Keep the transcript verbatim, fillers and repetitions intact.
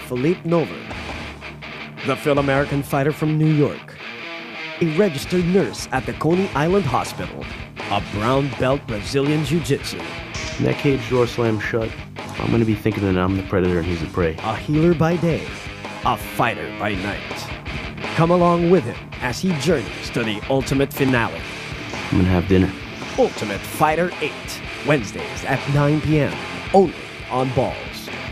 Phillipe Nover, the Phil-American fighter from New York, a registered nurse at the Coney Island Hospital, a brown belt Brazilian Jiu-Jitsu, When that cage door slams shut, I'm going to be thinking that I'm the predator and he's the prey. a healer by day, a fighter by night. Come along with him as he journeys to the ultimate finale. I'm going to have dinner. Ultimate Fighter eight, Wednesdays at nine p m, only on Balls.